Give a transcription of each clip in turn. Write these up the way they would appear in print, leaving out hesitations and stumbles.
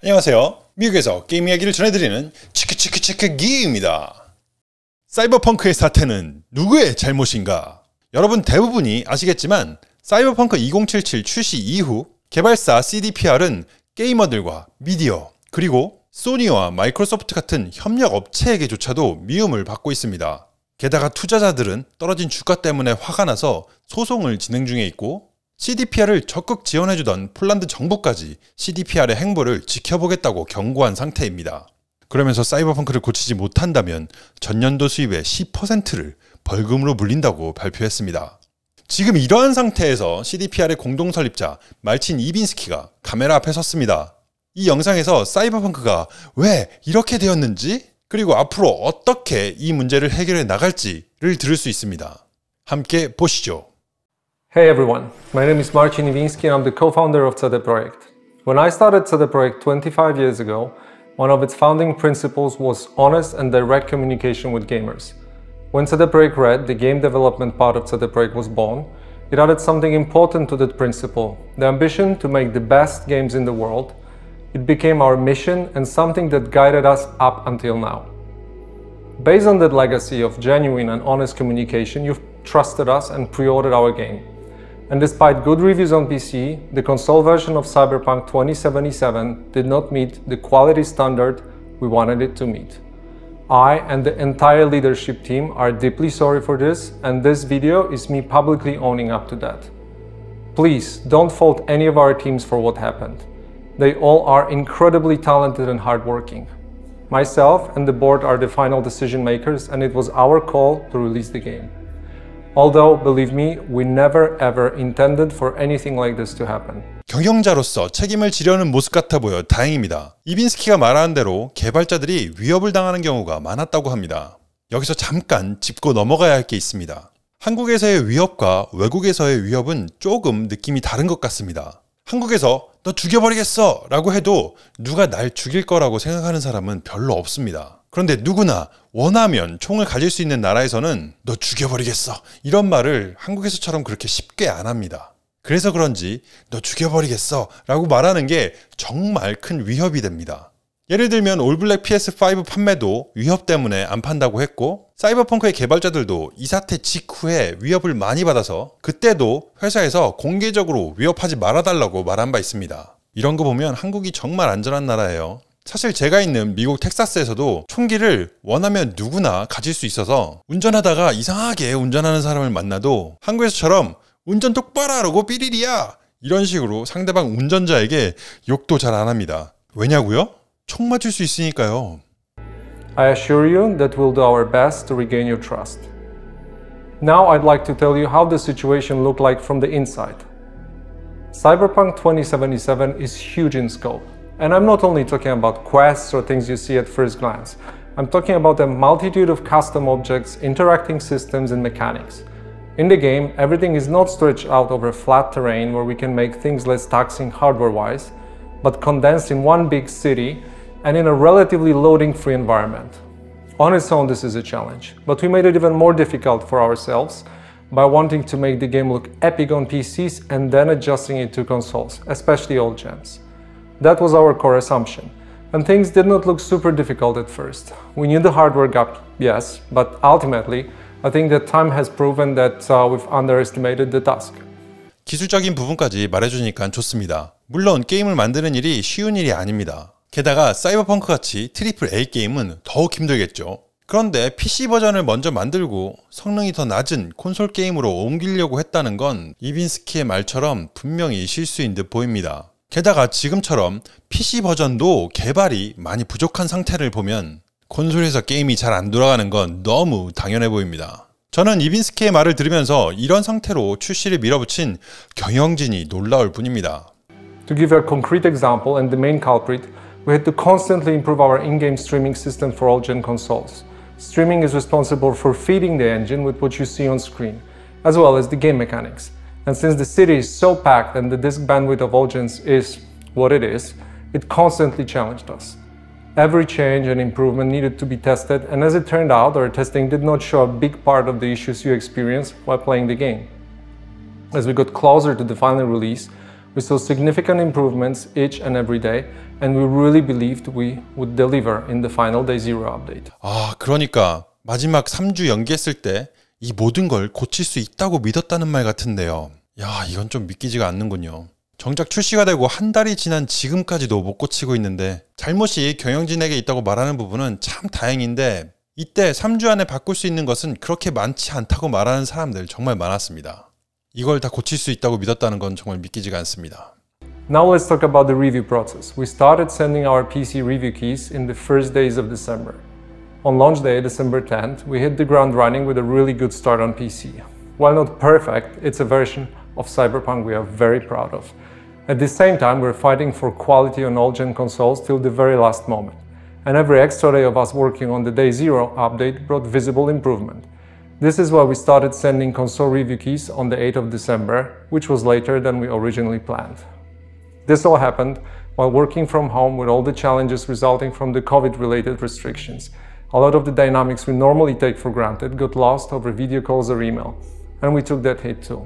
안녕하세요. 미국에서 게임 이야기를 전해드리는 치크치크치크 기입니다. 사이버펑크의 사태는 누구의 잘못인가? 여러분 대부분이 아시겠지만 사이버펑크 2077 출시 이후 개발사 CDPR은 게이머들과 미디어 그리고 소니와 마이크로소프트 같은 협력 업체에게조차도 미움을 받고 있습니다. 게다가 투자자들은 떨어진 주가 때문에 화가 나서 소송을 진행 중에 있고 CDPR을 적극 지원해주던 폴란드 정부까지 CDPR의 행보를 지켜보겠다고 경고한 상태입니다. 그러면서 사이버펑크를 고치지 못한다면 전년도 수입의 10%를 벌금으로 물린다고 발표했습니다. 지금 이러한 상태에서 CDPR의 공동 설립자 말친 이빈스키가 카메라 앞에 섰습니다. 이 영상에서 사이버펑크가 왜 이렇게 되었는지 그리고 앞으로 어떻게 이 문제를 해결해 나갈지를 들을 수 있습니다. 함께 보시죠. Hey everyone, my name is Marcin Iwiński and I'm the co-founder of CD Projekt. When I started CD Projekt 25 years ago, one of its founding principles was honest and direct communication with gamers. When CD Projekt Red, the game development part of CD Projekt, was born, it added something important to that principle, the ambition to make the best games in the world. It became our mission and something that guided us up until now. Based on that legacy of genuine and honest communication, you've trusted us and pre-ordered our game. And despite good reviews on PC, the console version of Cyberpunk 2077 did not meet the quality standard we wanted it to meet. I and the entire leadership team are deeply sorry for this, and this video is me publicly owning up to that. Please don't fault any of our teams for what happened. They all are incredibly talented and hardworking. Myself and the board are the final decision makers, and it was our call to release the game. Although, believe me, we never ever intended for anything like this to happen. 경영자로서 책임을 지려는 모습 같아 보여 다행입니다. 이빈스키가 말하는 대로 개발자들이 위협을 당하는 경우가 많았다고 합니다. 여기서 잠깐 짚고 넘어가야 할 게 있습니다. 한국에서의 위협과 외국에서의 위협은 조금 느낌이 다른 것 같습니다. 한국에서 너 죽여버리겠어 라고 해도 누가 날 죽일 거라고 생각하는 사람은 별로 없습니다. 그런데 누구나 원하면 총을 가질 수 있는 나라에서는 너 죽여버리겠어 이런 말을 한국에서처럼 그렇게 쉽게 안 합니다. 그래서 그런지 너 죽여버리겠어 라고 말하는 게 정말 큰 위협이 됩니다. 예를 들면 올블랙 PS5 판매도 위협 때문에 안 판다고 했고 사이버펑크의 개발자들도 이 사태 직후에 위협을 많이 받아서 그때도 회사에서 공개적으로 위협하지 말아달라고 말한 바 있습니다. 이런 거 보면 한국이 정말 안전한 나라예요. 사실 제가 있는 미국 텍사스에서도 총기를 원하면 누구나 가질 수 있어서 운전하다가 이상하게 운전하는 사람을 만나도 한국에서처럼 운전 똑바로 하라고 삐리리야 이런 식으로 상대방 운전자에게 욕도 잘 안 합니다. 왜냐고요? 총 맞을 수 있으니까요. I assure you that we'll do our best to regain your trust. Now I'd like to tell you how the situation looked like from the inside. Cyberpunk 2077 is huge in scope. And I'm not only talking about quests or things you see at first glance. I'm talking about a multitude of custom objects, interacting systems and mechanics. In the game, everything is not stretched out over flat terrain where we can make things less taxing hardware-wise, but condensed in one big city and in a relatively loading-free environment. On its own, this is a challenge, but we made it even more difficult for ourselves by wanting to make the game look epic on PCs and then adjusting it to consoles, especially old gens. That was our core assumption, and things did not look super difficult at first. We knew the hardware gap, yes, but ultimately, I think that time has proven that we've underestimated the task. 기술적인 부분까지 말해주니까 좋습니다. 물론 게임을 만드는 일이 쉬운 일이 아닙니다. 게다가 사이버펑크 같이 트리플 A 게임은 더욱 힘들겠죠. 그런데 PC 버전을 먼저 만들고 성능이 더 낮은 콘솔 게임으로 옮기려고 했다는 건 이빈스키의 말처럼 분명히 실수인 듯 보입니다. 게다가 지금처럼 PC 버전도 개발이 많이 부족한 상태를 보면 콘솔에서 게임이 잘 안 돌아가는 건 너무 당연해 보입니다. 저는 이빈스키의 말을 들으면서 이런 상태로 출시를 밀어붙인 경영진이 놀라울 뿐입니다. To give a concrete example and the main culprit, we had to constantly improve our in-game streaming system for all-gen consoles. Streaming is responsible for feeding the engine with what you see on screen, as well as the game mechanics. And since the city is so packed and the disk bandwidth of all gens is what it is, it constantly challenged us. Every change and improvement needed to be tested, and as it turned out, our testing did not show a big part of the issues you experience while playing the game. As we got closer to the final release, We saw significant improvements each and every day, and we really believed we would deliver in the final day zero update. 그러니까 마지막 3주 연기했을 때 이 모든 걸 고칠 수 있다고 믿었다는 말 같은데요. 이건 좀 믿기지가 않는군요. 정작 출시가 되고 한 달이 지난 지금까지도 못 고치고 있는데 잘못이 경영진에게 있다고 말하는 부분은 참 다행인데 이때 3주 안에 바꿀 수 있는 것은 그렇게 많지 않다고 말하는 사람들 정말 많았습니다. 이걸 다 고칠 수 있다고 믿었다는 건 정말 믿기지가 않습니다. Now let's talk about the review process. We started sending our PC review keys in the first days of December. On launch day, December 10th, we hit the ground running with a really good start on PC. While not perfect, it's a version of Cyberpunk we are very proud of. At the same time, we're fighting for quality on all-gen consoles till the very last moment. And every extra day of us working on the Day Zero update brought visible improvement. This is why we started sending console review keys on the 8th of December, which was later than we originally planned. This all happened while working from home with all the challenges resulting from the COVID-related restrictions. A lot of the dynamics we normally take for granted got lost over video calls or email, and we took that hit too.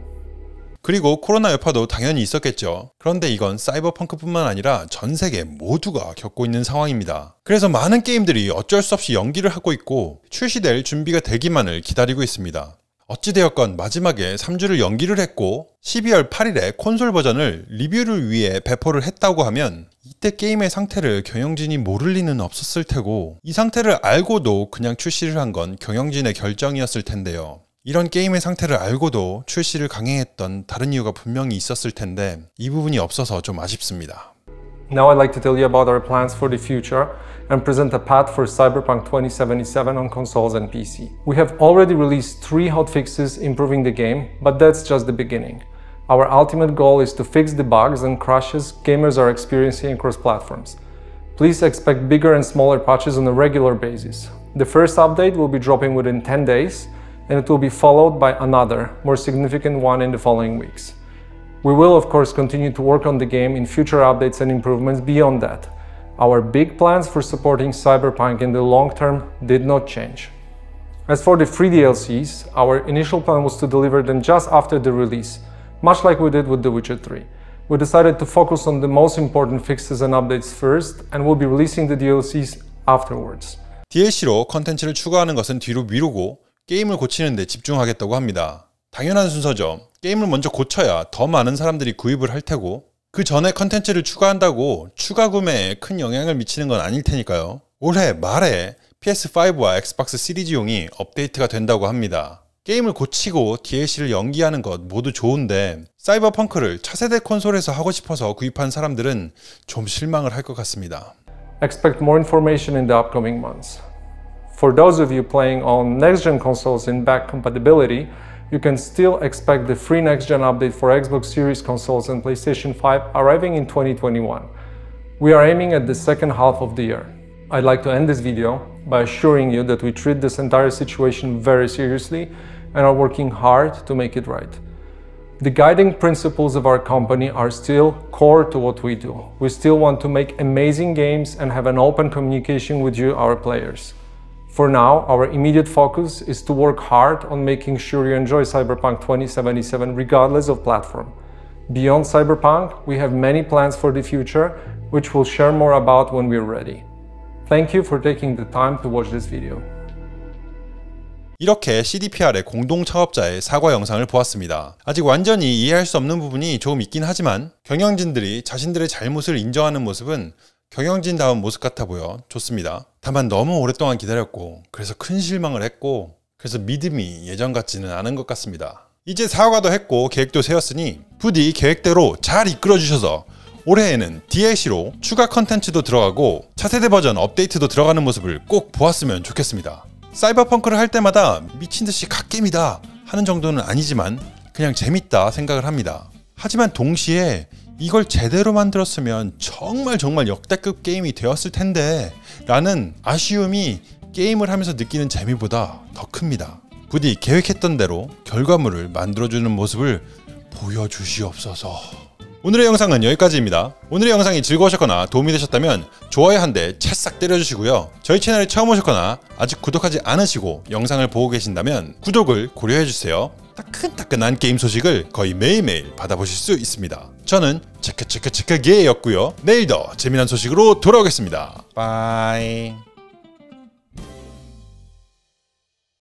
그리고 코로나 여파도 당연히 있었겠죠. 그런데 이건 사이버펑크뿐만 아니라 전 세계 모두가 겪고 있는 상황입니다. 그래서 많은 게임들이 어쩔 수 없이 연기를 하고 있고 출시될 준비가 되기만을 기다리고 있습니다. 어찌되었건 마지막에 3주를 연기를 했고 12월 8일에 콘솔 버전을 리뷰를 위해 배포를 했다고 하면 이때 게임의 상태를 경영진이 모를 리는 없었을 테고 이 상태를 알고도 그냥 출시를 한 건 경영진의 결정이었을 텐데요. 이런 게임의 상태를 알고도 출시를 강행했던 다른 이유가 분명히 있었을 텐데 이 부분이 없어서 좀 아쉽습니다. Now I'd like to tell you about our plans for the future and present a path for Cyberpunk 2077 on consoles and PC. We have already released 3 hotfixes improving the game, but that's just the beginning. Our ultimate goal is to fix the bugs and crashes gamers are experiencing across platforms. Please expect bigger and smaller patches on a regular basis. The first update will be dropping within 10 days, and it will be followed by another, more significant one in the following weeks. We will, of course, continue to work on the game in future updates and improvements beyond that. Our big plans for supporting Cyberpunk in the long term did not change. As for the free DLCs, our initial plan was to deliver them just after the release, much like we did with The Witcher 3. We decided to focus on the most important fixes and updates first, and we'll be releasing the DLCs afterwards. DLC로 컨텐츠를 추가하는 것은 뒤로 미루고 게임을 고치는 데 집중하겠다고 합니다. 당연한 순서죠. 게임을 먼저 고쳐야 더 많은 사람들이 구입을 할 테고 그 전에 컨텐츠를 추가한다고 추가 구매에 큰 영향을 미치는 건 아닐 테니까요. 올해 말에 PS5와 엑스박스 시리즈용이 업데이트가 된다고 합니다. 게임을 고치고 DLC를 연기하는 것 모두 좋은데 사이버펑크를 차세대 콘솔에서 하고 싶어서 구입한 사람들은 좀 실망을 할 것 같습니다. Expect more information in the upcoming months. For those of you playing on next-gen consoles in back compatibility, you can still expect the free next-gen update for Xbox Series consoles and PlayStation 5 arriving in 2021. We are aiming at the second half of the year. I'd like to end this video by assuring you that we treat this entire situation very seriously and are working hard to make it right. The guiding principles of our company are still core to what we do. We still want to make amazing games and have an open communication with you, our players. For now, our immediate focus is to work hard on making sure you enjoy Cyberpunk 2077 regardless of platform. Beyond Cyberpunk, we have many plans for the future, which we'll share more about when we're ready. Thank you for taking the time to watch this video. 이렇게 CDPR의 공동 창업자의 사과 영상을 보았습니다. 아직 완전히 이해할 수 없는 부분이 조금 있긴 하지만 경영진들이 자신들의 잘못을 인정하는 모습은 경영진다운 모습 같아 보여 좋습니다. 다만 너무 오랫동안 기다렸고 그래서 큰 실망을 했고 그래서 믿음이 예전 같지는 않은 것 같습니다. 이제 사과도 했고 계획도 세웠으니 부디 계획대로 잘 이끌어주셔서 올해에는 DLC로 추가 컨텐츠도 들어가고 차세대 버전 업데이트도 들어가는 모습을 꼭 보았으면 좋겠습니다. 사이버펑크를 할 때마다 미친듯이 갓게임이다 하는 정도는 아니지만 그냥 재밌다 생각을 합니다. 하지만 동시에 이걸 제대로 만들었으면 정말 역대급 게임이 되었을 텐데 라는 아쉬움이 게임을 하면서 느끼는 재미보다 더 큽니다. 부디 계획했던 대로 결과물을 만들어주는 모습을 보여주시옵소서. 오늘의 영상은 여기까지입니다. 오늘의 영상이 즐거우셨거나 도움이 되셨다면 좋아요 한 대 찰싹 때려주시고요. 저희 채널에 처음 오셨거나 아직 구독하지 않으시고 영상을 보고 계신다면 구독을 고려해주세요. 따끈따끈한 게임 소식을 거의 매일매일 받아보실 수 있습니다. 저는 체크체크체크게였고요. 내일 더 재미난 소식으로 돌아오겠습니다. 빠이.